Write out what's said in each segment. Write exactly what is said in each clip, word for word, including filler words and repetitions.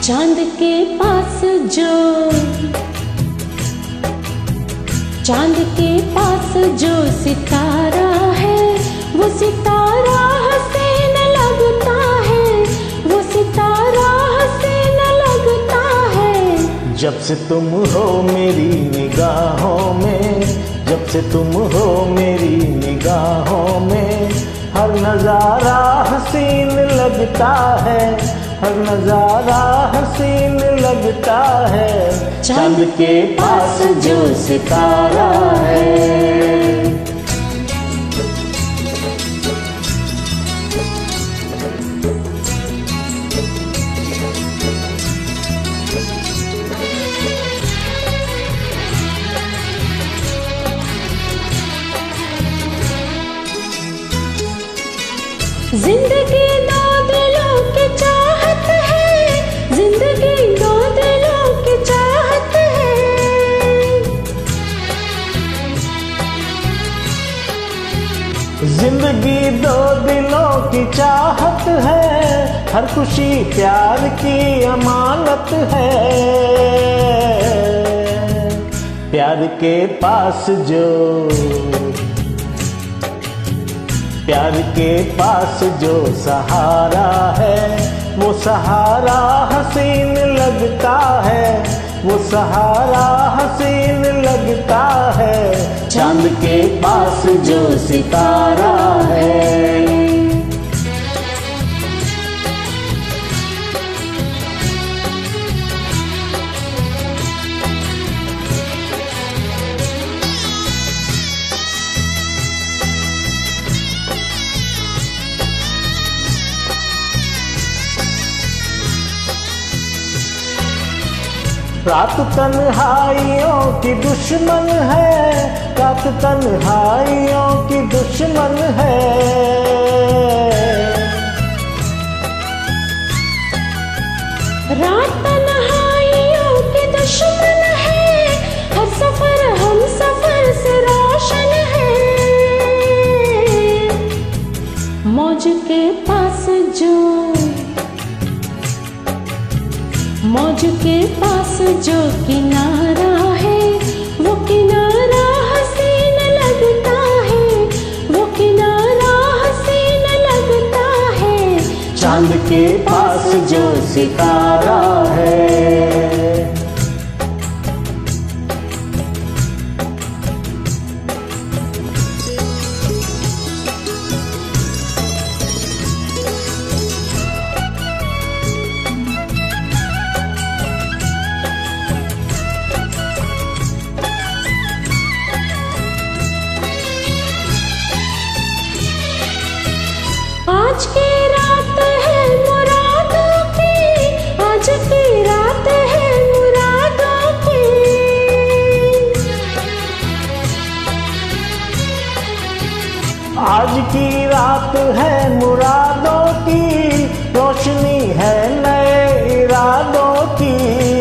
चांद के पास जो चांद के पास जो सितारा है, वो सितारा हसीन लगता है, वो सितारा हसीन लगता है। जब से तुम हो मेरी निगाहों में, जब से तुम हो मेरी निगाहों में, हर नजारा हसीन लगता है, हर नजारा हसीन लगता है। चांद के पास जो सितारा है। जिंदगी दो दिलों की चाहत है, जिंदगी दो दिलों की चाहत है। जिंदगी दो दिलों की चाहत है, हर खुशी प्यार की अमानत है। प्यार के पास जो प्यार के पास जो सहारा है, वो सहारा हसीन लगता है, वो सहारा हसीन लगता है। चांद के पास जो सितारा है। रात तन्हाइयों की दुश्मन है, रात तन्हाइयों की दुश्मन है। रात तन्हाइयों की दुश्मन है, हर सफर हम सफर से रोशन है। मौज के पास जो मौज के पास जो किनारा है, वो किनारा हसीन लगता है, वो किनारा हसीन लगता है। चांद के पास जो सितारा है। आज की रात है मुरादों की, आज की रात है मुरादों की। आज की रात है मुरादों की, रोशनी है नए इरादों की।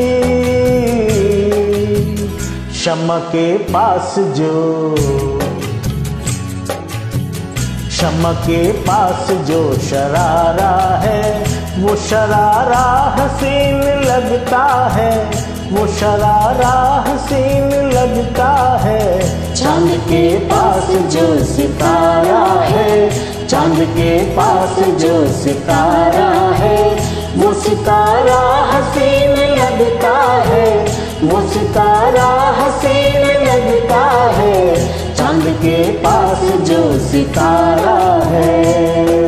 शम्मा के पास जो शम्मा के पास जो शरारा है, वो शरारा हसीन लगता है, वो शरारा हसीन लगता है। चांद के पास जो सितारा है, चांद के पास जो सितारा है, वो सितारा हसीन लगता है, वो सितारा हसीन लगता है। चांद के पास जो सितारा है।